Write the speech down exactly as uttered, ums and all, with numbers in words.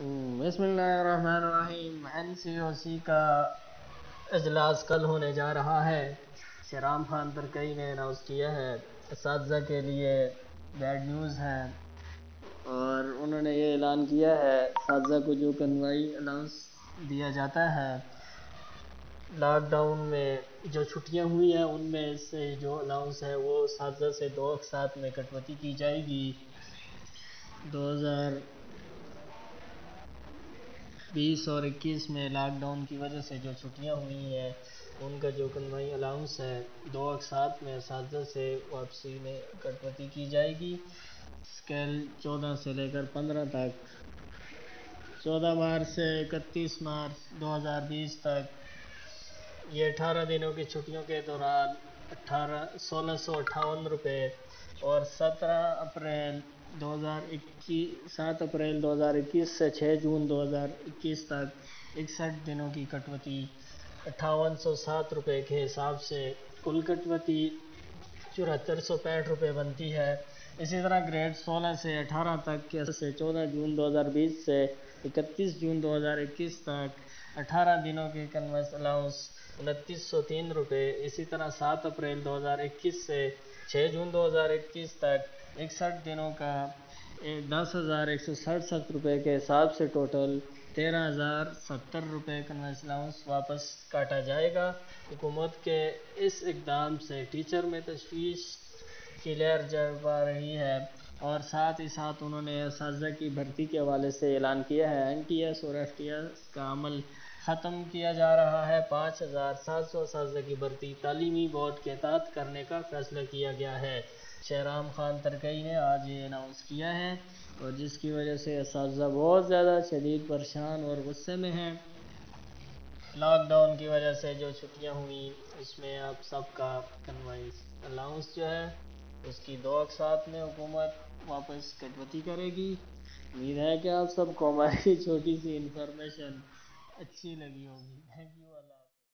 بسم اللہ الرحمن الرحیم۔ این سی او سی کا اجلاس کل ہونے جا رہا ہے۔ شہرام خان ترکئی نے اناؤنس کیا ہے۔ اساتذہ کے لیے بیڈ نیوز ہے اور انہوں نے یہ اعلان کیا ہے اساتذہ کو جو کنوائی الاؤنس دیا جاتا ہے لاک ڈاؤن میں جو چھٹیاں ہوئی ہیں ان میں سے جو الاؤنس ہے وہ اساتذہ سے دو اقساط میں کٹوتی کی جائے گی۔ دو ہزار بیس اور اکیس میں لاک ڈاؤن کی وجہ سے جو چھٹیاں ہوئی ہیں ان کا جو کنوائی الاؤنس ہے دو اقساط میں اساتذہ سے واپسی میں کٹوتی کی جائے گی۔ اسکیل چودہ سے لے کر پندرہ تک، چودہ مارچ سے اکتیس مارچ دو ہزار بیس تک یہ اٹھارہ دنوں کی چھٹیوں کے دوران اٹھارہ سولہ سو اٹھاون روپے اور سترہ اپریل دو ہزار اکیس سات اپریل دو ہزار اکیس سے چھ جون دو ہزار اکیس تک اکسٹھ دنوں کی کٹوتی اٹھاون سو سات روپے کے حساب سے کل کٹوتی چوہتر سو پینسٹھ روپے بنتی ہے۔ اسی طرح گریڈ سولہ سے اٹھارہ تک کے سے چودہ جون دو ہزار بیس سے اکتیس جون دو ہزار اکیس تک اٹھارہ دنوں کی کنوینس الاؤنس انتیس سو تین روپے۔ اسی طرح سات اپریل دو ہزار اکیس سے چھ جون دو ہزار اکیس تک اکسٹھ دنوں کا دس ہزار ایک سو سڑسٹھ روپے کے حساب سے ٹوٹل تیرہ ہزار ستر روپے کنوینس الاؤنس واپس کاٹا جائے گا۔ حکومت کے اس اقدام سے ٹیچر میں تشویش کی لہر جل پا رہی ہے اور ساتھ ہی ساتھ انہوں نے اساتذہ کی بھرتی کے حوالے سے اعلان کیا ہے این ٹی ایس اور ایف ٹی ایس کا عمل ختم کیا جا رہا ہے۔ پانچ ہزار سات سو اساتذہ کی بھرتی تعلیمی بورڈ کے تحت کرنے کا فیصلہ کیا گیا ہے۔ شہرام خان ترکئی نے آج یہ اناؤنس کیا ہے اور جس کی وجہ سے اساتذہ بہت زیادہ شدید پریشان اور غصے میں ہیں۔ لاک ڈاؤن کی وجہ سے جو چھٹیاں ہوئیں اس میں اب سب کا کنوائی الاؤنس جو ہے اس کی دو اقساط میں حکومت واپس کٹوتی کرے گی۔ امید ہے کہ آپ سب کو ہماری چھوٹی سی انفارمیشن اچھی لگی ہوگی۔ Thank you Allah.